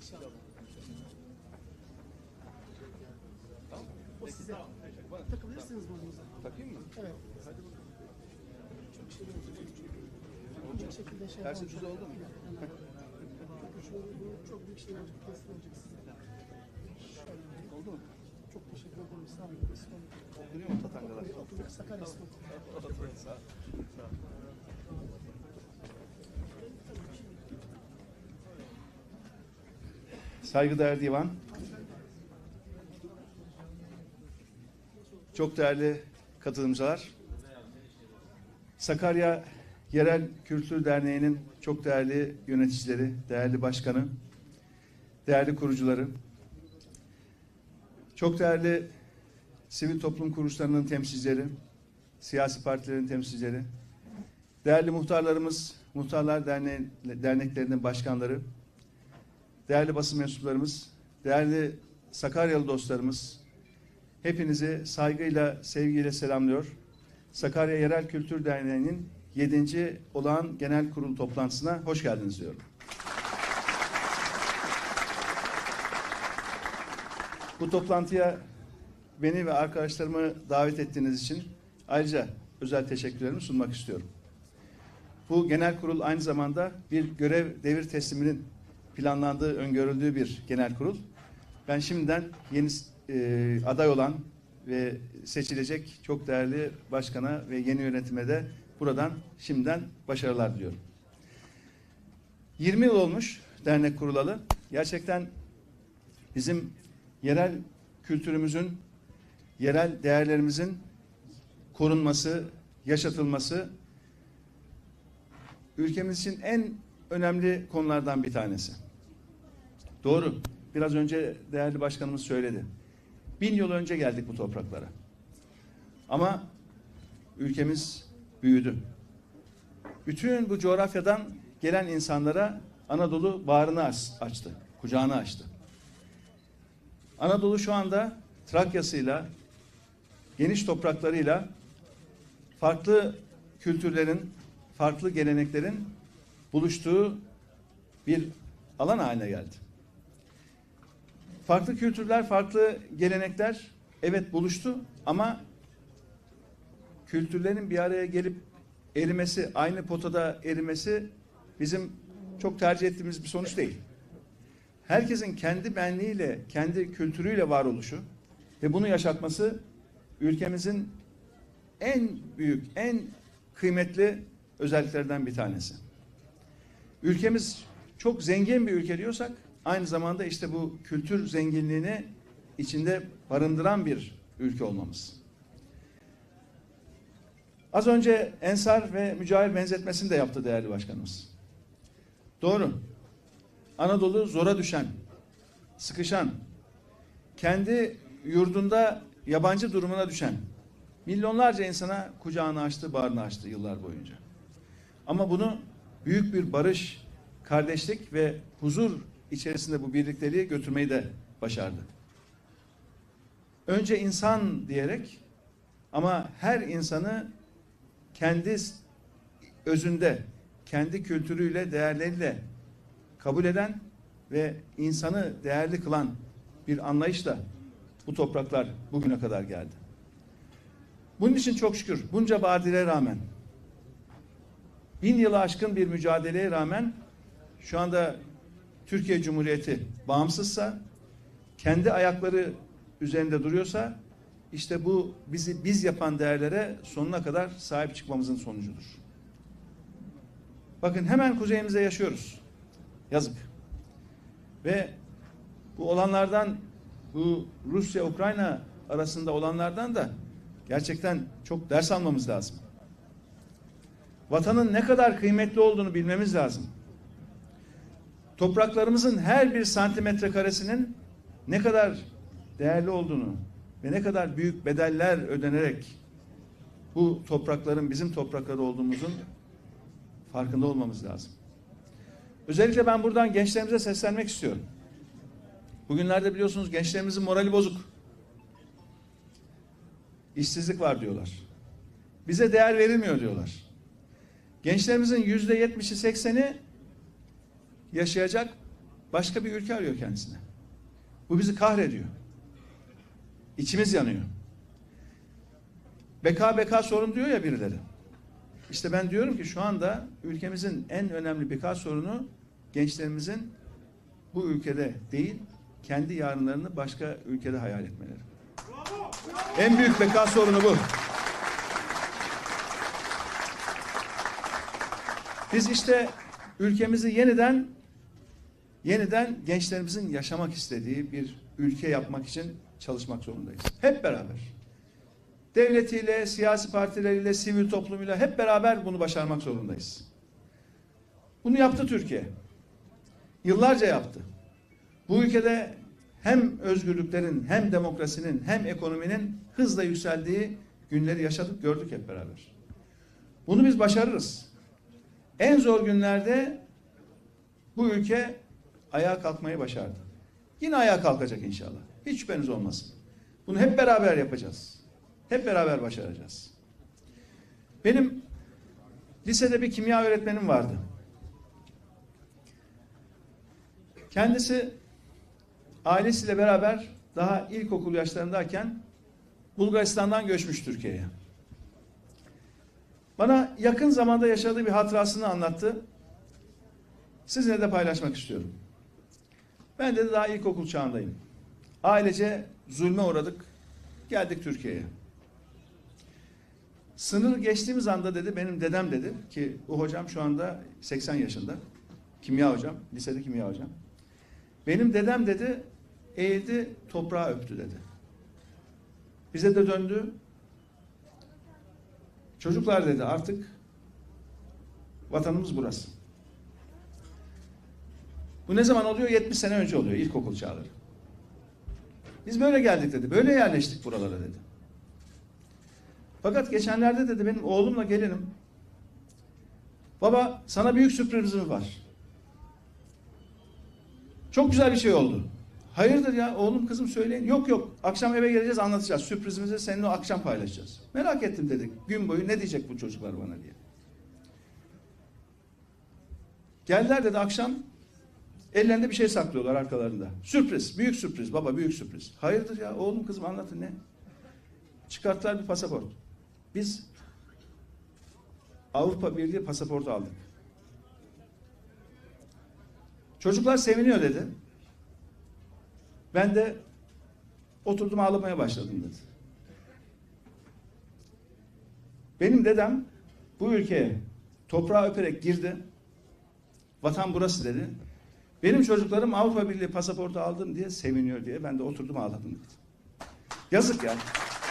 Tamam. O size. Takabilirsiniz burnunuza. Takayım mı? Evet. Hadi bakalım. Çok şey olacak. Bir şekilde şey Her şey düz oldu mu? Bu çok büyük şey olacak. Kesin olacak size. Oldu mu? Çok teşekkür ederim. Sağ olun. Okunuyor mu tatangalar? Okuduk. Sakarya Spor. Sağ ol. Sağ ol. Saygıdeğer divan, çok değerli katılımcılar, Sakarya Yerel Kültür Derneği'nin çok değerli yöneticileri, değerli başkanı, değerli kurucuları, çok değerli sivil toplum kuruluşlarının temsilcileri, siyasi partilerin temsilcileri, değerli muhtarlarımız, Muhtarlar Derneklerinin başkanları, değerli basın mensuplarımız, değerli Sakaryalı dostlarımız, hepinizi saygıyla, sevgiyle selamlıyor. Sakarya Yerel Kültür Derneği'nin 7. olağan genel kurul toplantısına hoş geldiniz diyorum. Bu toplantıya beni ve arkadaşlarımı davet ettiğiniz için ayrıca özel teşekkürlerimi sunmak istiyorum. Bu genel kurul aynı zamanda bir görev devir tesliminin planlandığı, öngörüldüğü bir genel kurul. Ben şimdiden yeni aday olan ve seçilecek çok değerli başkana ve yeni yönetime de buradan şimdiden başarılar diliyorum. 20 yıl olmuş dernek kurulalı. Gerçekten bizim yerel kültürümüzün, yerel değerlerimizin korunması, yaşatılması ülkemiz için en önemli konulardan bir tanesi. Doğru. Biraz önce değerli başkanımız söyledi. 1000 yıl önce geldik bu topraklara. Ama ülkemiz büyüdü. Bütün bu coğrafyadan gelen insanlara Anadolu bağrını açtı, kucağını açtı. Anadolu şu anda Trakya'sıyla, geniş topraklarıyla farklı kültürlerin, farklı geleneklerin buluştuğu bir alan haline geldi. Farklı kültürler, farklı gelenekler evet buluştu ama kültürlerin bir araya gelip erimesi, aynı potada erimesi bizim çok tercih ettiğimiz bir sonuç değil. Herkesin kendi benliğiyle, kendi kültürüyle varoluşu ve bunu yaşatması ülkemizin en büyük, en kıymetli özelliklerden bir tanesi. Ülkemiz çok zengin bir ülke diyorsak aynı zamanda işte bu kültür zenginliğini içinde barındıran bir ülke olmamız. Az önce Ensar ve Mücahir benzetmesini de yaptı değerli başkanımız. Doğru. Anadolu zora düşen, sıkışan, kendi yurdunda yabancı durumuna düşen milyonlarca insana kucağını açtı, bağrını açtı yıllar boyunca. Ama bunu büyük bir barış, kardeşlik ve huzur içerisinde bu birlikteliği götürmeyi de başardı. Önce insan diyerek ama her insanı kendi özünde, kendi kültürüyle, değerleriyle kabul eden ve insanı değerli kılan bir anlayışla bu topraklar bugüne kadar geldi. Bunun için çok şükür bunca badire rağmen 1000 yılı aşkın bir mücadeleye rağmen şu anda Türkiye Cumhuriyeti bağımsızsa, kendi ayakları üzerinde duruyorsa işte bu bizi biz yapan değerlere sonuna kadar sahip çıkmamızın sonucudur. Bakın hemen kuzeyimizde yaşıyoruz. Yazık. Ve bu olanlardan, bu Rusya-Ukrayna arasında olanlardan da gerçekten çok ders almamız lazım. Vatanın ne kadar kıymetli olduğunu bilmemiz lazım. Topraklarımızın her bir santimetre karesinin ne kadar değerli olduğunu ve ne kadar büyük bedeller ödenerek bu toprakların bizim toprakları olduğumuzun farkında olmamız lazım. Özellikle ben buradan gençlerimize seslenmek istiyorum. Bugünlerde biliyorsunuz gençlerimizin morali bozuk. İşsizlik var diyorlar. Bize değer verilmiyor diyorlar. Gençlerimizin %70'i 80'i yaşayacak başka bir ülke arıyor kendisine. Bu bizi kahrediyor. İçimiz yanıyor. Beka sorun diyor ya birileri. İşte ben diyorum ki şu anda ülkemizin en önemli beka sorunu gençlerimizin bu ülkede değil, kendi yarınlarını başka ülkede hayal etmeleri. En büyük beka sorunu bu. Biz işte ülkemizi yeniden gençlerimizin yaşamak istediği bir ülke yapmak için çalışmak zorundayız. Hep beraber. Devletiyle, siyasi partileriyle, sivil toplumuyla hep beraber bunu başarmak zorundayız. Bunu yaptı Türkiye. Yıllarca yaptı. Bu ülkede hem özgürlüklerin, hem demokrasinin, hem ekonominin hızla yükseldiği günleri yaşadık, gördük hep beraber. Bunu biz başarırız. En zor günlerde bu ülke ayağa kalkmayı başardı. Yine ayağa kalkacak inşallah. Hiç şüpheniz olmasın. Bunu hep beraber yapacağız. Hep beraber başaracağız. Benim lisede bir kimya öğretmenim vardı. Kendisi ailesiyle beraber daha ilkokul yaşlarındayken Bulgaristan'dan göçmüş Türkiye'ye. Bana yakın zamanda yaşadığı bir hatırasını anlattı. Sizinle de paylaşmak istiyorum. Ben de daha ilkokul çağındayım. Ailece zulme uğradık. Geldik Türkiye'ye. Sınır geçtiğimiz anda dedi, benim dedem dedi ki bu hocam şu anda 80 yaşında. Kimya hocam, lisede kimya hocam. Benim dedem dedi, eğildi, toprağı öptü dedi. Bize de döndü. Çocuklar dedi, artık vatanımız burası. Bu ne zaman oluyor? 70 sene önce oluyor, ilkokul çağları. Biz böyle geldik dedi, böyle yerleştik buralara dedi. Fakat geçenlerde dedi benim oğlumla gelinim. Baba sana büyük sürprizim var. Çok güzel bir şey oldu. Hayırdır ya oğlum kızım söyleyin. Yok akşam eve geleceğiz anlatacağız. Sürprizimizi seninle akşam paylaşacağız. Merak ettim dedik. Gün boyu ne diyecek bu çocuklar bana diye. Geldiler dedi akşam ellerinde bir şey saklıyorlar arkalarında. Sürpriz, büyük sürpriz baba büyük sürpriz. Hayırdır ya oğlum kızım anlatın ne? Çıkarttılar bir pasaport. Biz Avrupa Birliği pasaportu aldık. Çocuklar seviniyor dedi. Ben de oturdum ağlamaya başladım dedi. Benim dedem bu ülkeye toprağı öperek girdi. Vatan burası dedi. Benim çocuklarım Avrupa Birliği pasaportu aldım diye seviniyor diye ben de oturdum ağladım dedi. Yazık ya.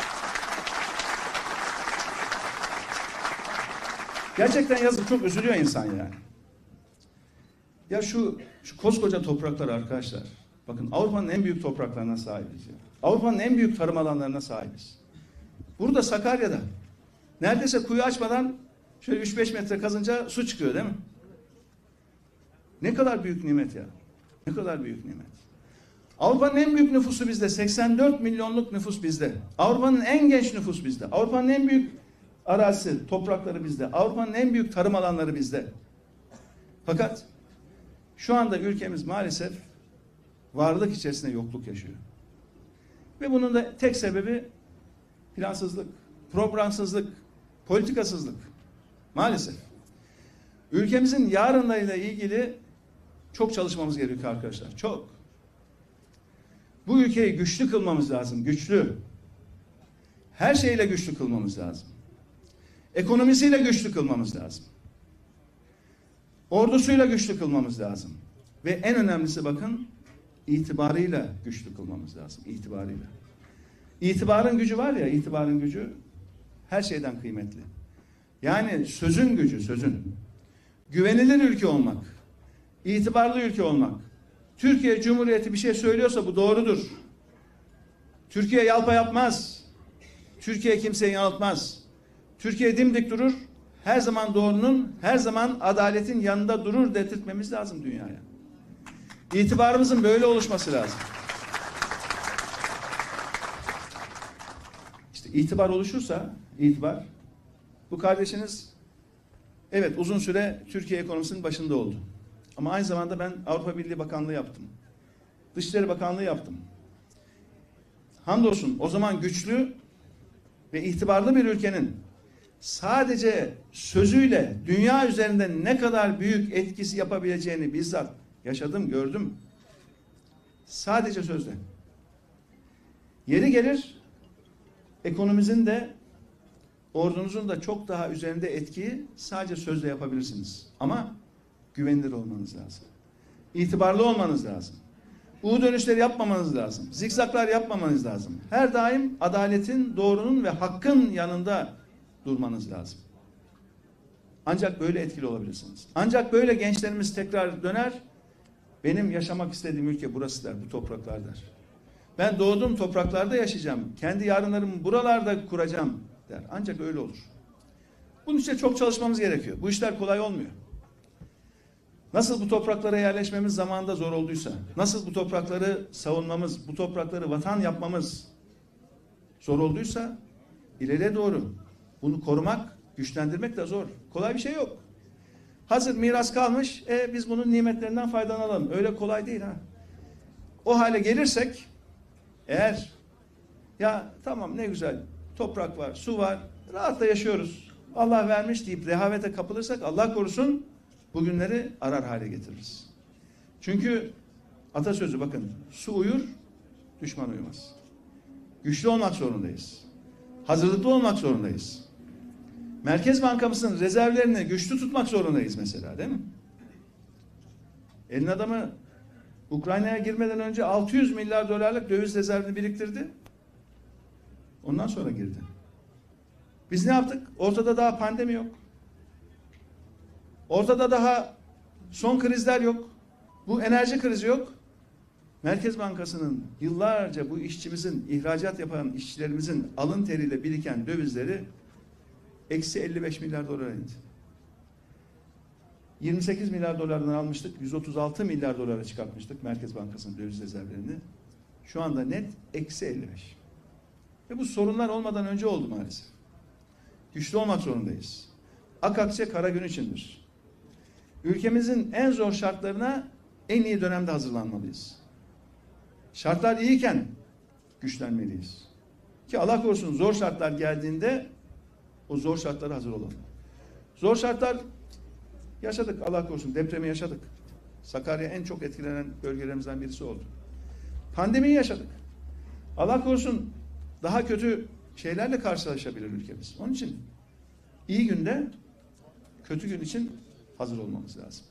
Gerçekten yazık, çok üzülüyor insan yani. Ya şu koskoca topraklar arkadaşlar. Bakın Avrupa'nın en büyük topraklarına sahibiz ya. Avrupa'nın en büyük tarım alanlarına sahibiz. Burada Sakarya'da neredeyse kuyu açmadan şöyle 3-5 metre kazınca su çıkıyor değil mi? Ne kadar büyük nimet ya. Ne kadar büyük nimet. Avrupa'nın en büyük nüfusu bizde. 84 milyonluk nüfus bizde. Avrupa'nın en genç nüfus bizde. Avrupa'nın en büyük arazisi, toprakları bizde. Avrupa'nın en büyük tarım alanları bizde. Fakat şu anda ülkemiz maalesef varlık içerisinde yokluk yaşıyor. Ve bunun da tek sebebi plansızlık, programsızlık, politikasızlık. Maalesef. Ülkemizin yarınlarıyla ilgili çok çalışmamız gerekiyor arkadaşlar. Çok. Bu ülkeyi güçlü kılmamız lazım. Güçlü. Her şeyle güçlü kılmamız lazım. Ekonomisiyle güçlü kılmamız lazım. Ordusuyla güçlü kılmamız lazım. Ve en önemlisi bakın itibarıyla güçlü kılmamız lazım. İtibarıyla. İtibarın gücü var ya, itibarın gücü her şeyden kıymetli. Yani sözün gücü, sözün. Güvenilir ülke olmak, itibarlı ülke olmak. Türkiye Cumhuriyeti bir şey söylüyorsa bu doğrudur. Türkiye yalpa yapmaz. Türkiye kimseyi yanıltmaz. Türkiye dimdik durur. Her zaman doğrunun, her zaman adaletin yanında durur dedirtmemiz lazım dünyaya. İtibarımızın böyle oluşması lazım. İşte itibar oluşursa, bu kardeşiniz evet uzun süre Türkiye ekonomisinin başında oldu. Ama aynı zamanda ben Avrupa Birliği Bakanlığı yaptım. Dışişleri Bakanlığı yaptım. Hamdolsun o zaman güçlü ve itibarlı bir ülkenin sadece sözüyle dünya üzerinde ne kadar büyük etkisi yapabileceğini bizzat yaşadım, gördüm. Sadece sözle. Yeri gelir ekonomimizin de ordunuzun da çok daha üzerinde etkiyi sadece sözle yapabilirsiniz. Ama güvenilir olmanız lazım. İtibarlı olmanız lazım. U dönüşleri yapmamanız lazım. Zikzaklar yapmamanız lazım. Her daim adaletin, doğrunun ve hakkın yanında durmanız lazım. Ancak böyle etkili olabilirsiniz. Ancak böyle gençlerimiz tekrar döner, benim yaşamak istediğim ülke burası der, bu topraklar der. Ben doğduğum topraklarda yaşayacağım, kendi yarınlarımı buralarda kuracağım der. Ancak öyle olur. Bunun için çok çalışmamız gerekiyor. Bu işler kolay olmuyor. Nasıl bu topraklara yerleşmemiz zamanında zor olduysa, nasıl bu toprakları savunmamız, bu toprakları vatan yapmamız zor olduysa, ileriye doğru bunu korumak, güçlendirmek de zor. Kolay bir şey yok. Hazır miras kalmış, biz bunun nimetlerinden faydalanalım. Öyle kolay değil ha. O hale gelirsek, eğer ya tamam ne güzel toprak var, su var, rahatla yaşıyoruz. Allah vermiş deyip rehavete kapılırsak Allah korusun bugünleri arar hale getiririz. Çünkü atasözü bakın, su uyur, düşman uyumaz. Güçlü olmak zorundayız. Hazırlıklı olmak zorundayız. Merkez Bankamızın rezervlerini güçlü tutmak zorundayız mesela, değil mi? Elin adamı Ukrayna'ya girmeden önce 600 milyar dolarlık döviz rezervini biriktirdi. Ondan sonra girdi. Biz ne yaptık? Ortada daha pandemi yok. Ortada daha son krizler yok. Bu enerji krizi yok. Merkez Bankası'nın yıllarca bu işçimizin, ihracat yapan işçilerimizin alın teriyle biriken dövizleri eksi 55 milyar dolara indi. 28 milyar dolardan almıştık, 136 milyar dolara çıkartmıştık Merkez Bankası'nın döviz rezervlerini. Şu anda net eksi 55. Ve bu sorunlar olmadan önce oldu maalesef. Güçlü olmak zorundayız. Ak akçe kara gün içindir. Ülkemizin en zor şartlarına en iyi dönemde hazırlanmalıyız. Şartlar iyiyken güçlenmeliyiz. Ki Allah korusun zor şartlar geldiğinde o zor şartlara hazır olalım. Zor şartlar yaşadık, Allah korusun depremi yaşadık. Sakarya en çok etkilenen bölgelerimizden birisi oldu. Pandemiyi yaşadık. Allah korusun daha kötü şeylerle karşılaşabilir ülkemiz. Onun için iyi günde kötü gün için hazır olmamız lazım.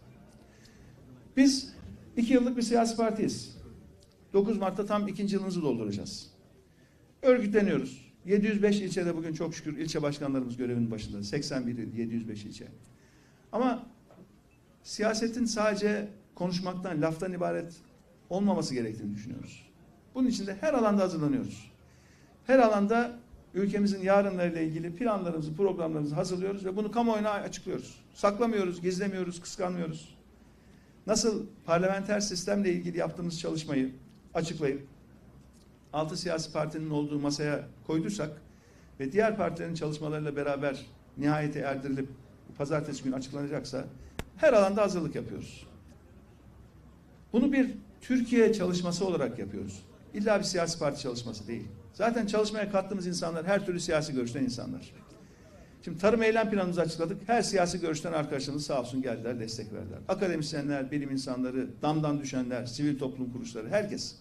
Biz 2 yıllık bir siyasi partiyiz. 9 Mart'ta tam 2. yılımızı dolduracağız. Örgütleniyoruz. 705 ilçede bugün çok şükür ilçe başkanlarımız görevinin başında. 81 il, 705 ilçe. Ama siyasetin sadece konuşmaktan, laftan ibaret olmaması gerektiğini düşünüyoruz. Bunun için de her alanda hazırlanıyoruz. Her alanda ülkemizin yarınlarıyla ilgili planlarımızı, programlarımızı hazırlıyoruz ve bunu kamuoyuna açıklıyoruz. Saklamıyoruz, gizlemiyoruz, kıskanmıyoruz. Nasıl parlamenter sistemle ilgili yaptığımız çalışmayı açıklayıp 6 siyasi partinin olduğu masaya koyduysak ve diğer partilerin çalışmalarıyla beraber nihayete erdirilip pazartesi günü açıklanacaksa her alanda hazırlık yapıyoruz. Bunu bir Türkiye çalışması olarak yapıyoruz. İlla bir siyasi parti çalışması değil. Zaten çalışmaya kattığımız insanlar her türlü siyasi görüşten insanlar. Şimdi tarım eylem planımızı açıkladık. Her siyasi görüşten arkadaşlarımız sağ olsun geldiler, destek verdiler. Akademisyenler, bilim insanları, damdan düşenler, sivil toplum kuruluşları, herkes.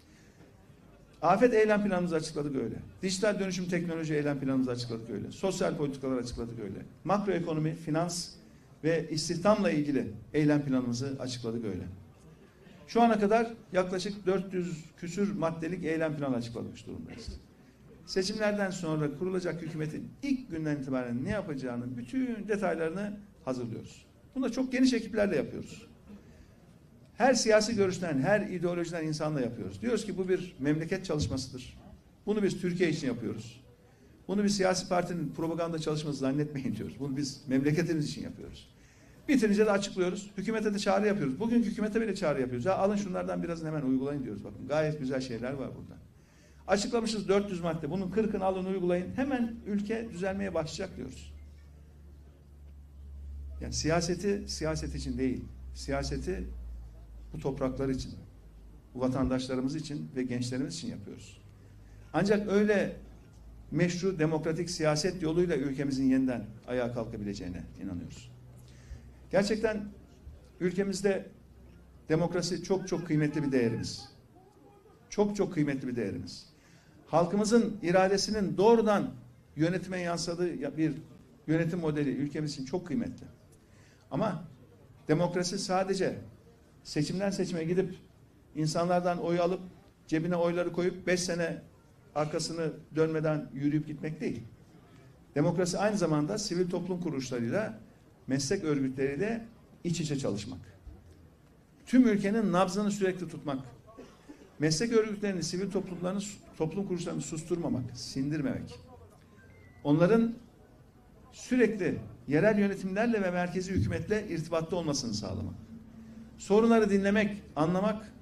Afet eylem planımızı açıkladık öyle. Dijital dönüşüm teknoloji eylem planımızı açıkladık öyle. Sosyal politikalar açıkladık öyle. Makroekonomi, finans ve istihdamla ilgili eylem planımızı açıkladık öyle. Şu ana kadar yaklaşık 400 küsür maddelik eylem planı açıklamış durumdayız. Seçimlerden sonra kurulacak hükümetin ilk günden itibaren ne yapacağının bütün detaylarını hazırlıyoruz. Bunu da çok geniş ekiplerle yapıyoruz. Her siyasi görüşten, her ideolojiden insanla yapıyoruz. Diyoruz ki bu bir memleket çalışmasıdır. Bunu biz Türkiye için yapıyoruz. Bunu bir siyasi partinin propaganda çalışması zannetmeyin diyoruz. Bunu biz memleketimiz için yapıyoruz. Bitirince de açıklıyoruz. Hükümete de çağrı yapıyoruz. Bugünkü hükümete bile çağrı yapıyoruz. Ya alın şunlardan birazını hemen uygulayın diyoruz. Bakın gayet güzel şeyler var burada. Açıklamışız 400 madde. Bunun 40'ını alın uygulayın. Hemen ülke düzelmeye başlayacak diyoruz. Yani siyaseti siyaset için değil, siyaseti bu topraklar için, bu vatandaşlarımız için ve gençlerimiz için yapıyoruz. Ancak öyle meşru demokratik siyaset yoluyla ülkemizin yeniden ayağa kalkabileceğine inanıyoruz. Gerçekten ülkemizde demokrasi çok çok kıymetli bir değerimiz. Çok çok kıymetli bir değerimiz. Halkımızın iradesinin doğrudan yönetime yansıdığı bir yönetim modeli ülkemiz için çok kıymetli. Ama demokrasi sadece seçimden seçime gidip insanlardan oy alıp cebine oyları koyup 5 sene arkasını dönmeden yürüyüp gitmek değil. Demokrasi aynı zamanda sivil toplum kuruluşlarıyla, meslek örgütleriyle iç içe çalışmak. Tüm ülkenin nabzını sürekli tutmak. Meslek örgütlerini, sivil toplum kuruluşlarını susturmamak, sindirmemek. Onların sürekli yerel yönetimlerle ve merkezi hükümetle irtibatta olmasını sağlamak. Sorunları dinlemek, anlamak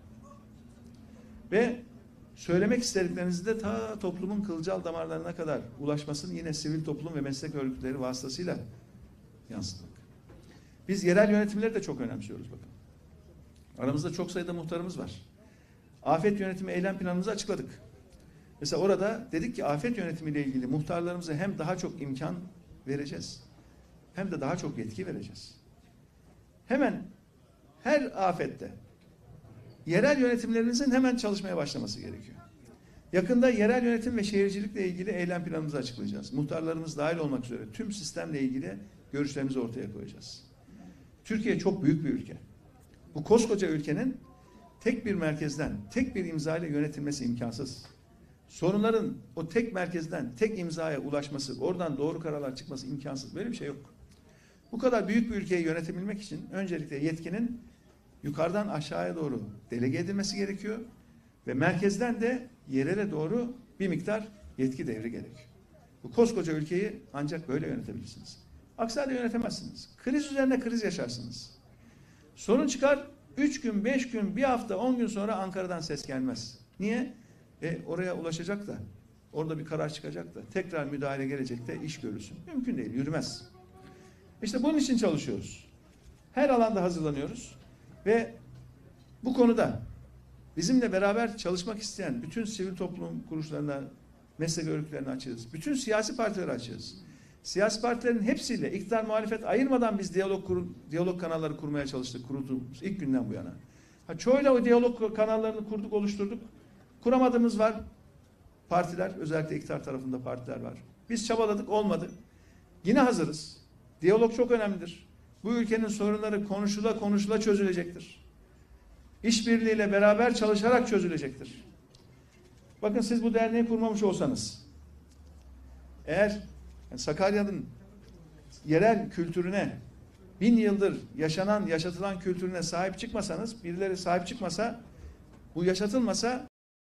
ve söylemek istediklerinizi de ta toplumun kılcal damarlarına kadar ulaşmasını yine sivil toplum ve meslek örgütleri vasıtasıyla yansıtmak. Biz yerel yönetimleri de çok önemsiyoruz bakın. Aramızda çok sayıda muhtarımız var. Afet yönetimi eylem planımızı açıkladık. Mesela orada dedik ki afet yönetimiyle ilgili muhtarlarımıza hem daha çok imkan vereceğiz, hem de daha çok yetki vereceğiz. Hemen her afette yerel yönetimlerinizin hemen çalışmaya başlaması gerekiyor. Yakında yerel yönetim ve şehircilikle ilgili eylem planımızı açıklayacağız. Muhtarlarımız dahil olmak üzere tüm sistemle ilgili görüşlerimizi ortaya koyacağız. Türkiye çok büyük bir ülke. Bu koskoca ülkenin tek bir merkezden, tek bir imza ile yönetilmesi imkansız. Sorunların o tek merkezden, tek imzaya ulaşması, oradan doğru kararlar çıkması imkansız. Böyle bir şey yok. Bu kadar büyük bir ülkeyi yönetebilmek için öncelikle yetkinin yukarıdan aşağıya doğru delege edilmesi gerekiyor ve merkezden de yerele doğru bir miktar yetki devri gerekiyor. Bu koskoca ülkeyi ancak böyle yönetebilirsiniz. Aksi halde yönetemezsiniz. Kriz üzerine kriz yaşarsınız. Sorun çıkar, 3 gün, 5 gün, bir hafta, 10 gün sonra Ankara'dan ses gelmez. Niye? Oraya ulaşacak da, orada bir karar çıkacak da, tekrar müdahale gelecek de iş görülsün. Mümkün değil, yürümez. İşte bunun için çalışıyoruz. Her alanda hazırlanıyoruz ve bu konuda bizimle beraber çalışmak isteyen bütün sivil toplum kuruluşlarına, meslek örgütlerine açığız. Bütün siyasi partileri açığız. Siyasi partilerin hepsiyle iktidar muhalefet ayırmadan biz diyalog kanalları kurmaya çalıştık kurulduğumuz ilk günden bu yana. Çoğuyla o diyalog kanallarını kurduk, oluşturduk. Kuramadığımız var. Partiler, özellikle iktidar tarafında partiler var. Biz çabaladık, olmadı. Yine hazırız. Diyalog çok önemlidir. Bu ülkenin sorunları konuşula konuşula çözülecektir. İşbirliğiyle beraber çalışarak çözülecektir. Bakın siz bu derneği kurmamış olsanız, eğer Sakarya'nın yerel kültürüne, 1000 yıldır yaşatılan kültürüne sahip çıkmasanız, birileri sahip çıkmasa, bu yaşatılmasa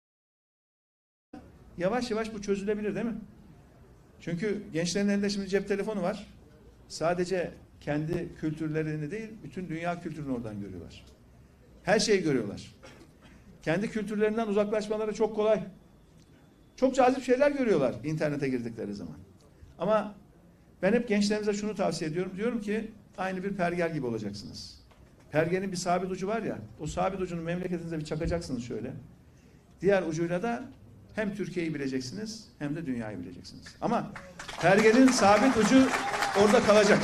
yavaş yavaş bu çözülebilir değil mi? Çünkü gençlerin elinde şimdi cep telefonu var. Sadece kendi kültürlerini değil, bütün dünya kültürünü oradan görüyorlar. Her şeyi görüyorlar. Kendi kültürlerinden uzaklaşmaları çok kolay. Çok cazip şeyler görüyorlar internete girdikleri zaman. Ama ben hep gençlerimize şunu tavsiye ediyorum. Diyorum ki aynı bir pergel gibi olacaksınız. Pergelin bir sabit ucu var ya, o sabit ucunu memleketinize bir çakacaksınız şöyle. Diğer ucuyla da hem Türkiye'yi bileceksiniz hem de dünyayı bileceksiniz. Ama pergelin sabit ucu orada kalacak.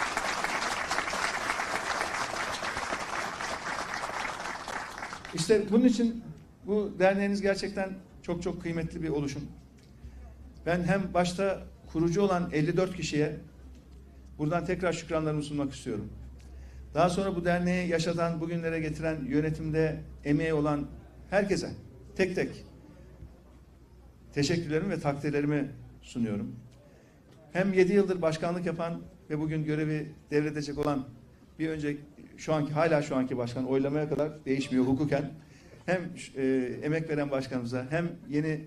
İşte bunun için bu derneğiniz gerçekten çok çok kıymetli bir oluşum. Ben hem başta kurucu olan 54 kişiye buradan tekrar şükranlarımı sunmak istiyorum. Daha sonra bu derneği yaşatan, bugünlere getiren, yönetimde emeği olan herkese tek tek teşekkürlerimi ve takdirlerimi sunuyorum. Hem 7 yıldır başkanlık yapan ve bugün görevi devredecek olan bir önceki hala şu anki başkan oylamaya kadar değişmiyor hukuken. Hem emek veren başkanımıza hem yeni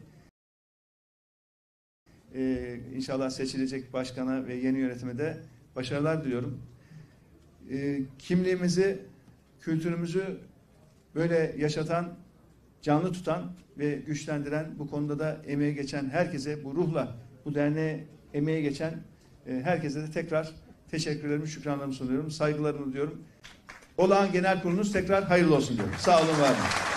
inşallah seçilecek başkana ve yeni yönetime de başarılar diliyorum. Kimliğimizi, kültürümüzü böyle yaşatan, canlı tutan ve güçlendiren, bu konuda da emeği geçen herkese, bu ruhla bu derneğe emeği geçen herkese de tekrar teşekkürlerimi, şükranlarımı sunuyorum. Saygılarımı diyorum. Olağan Genel Kurulunuz tekrar hayırlı olsun diyorum. Sağ olun, var olun.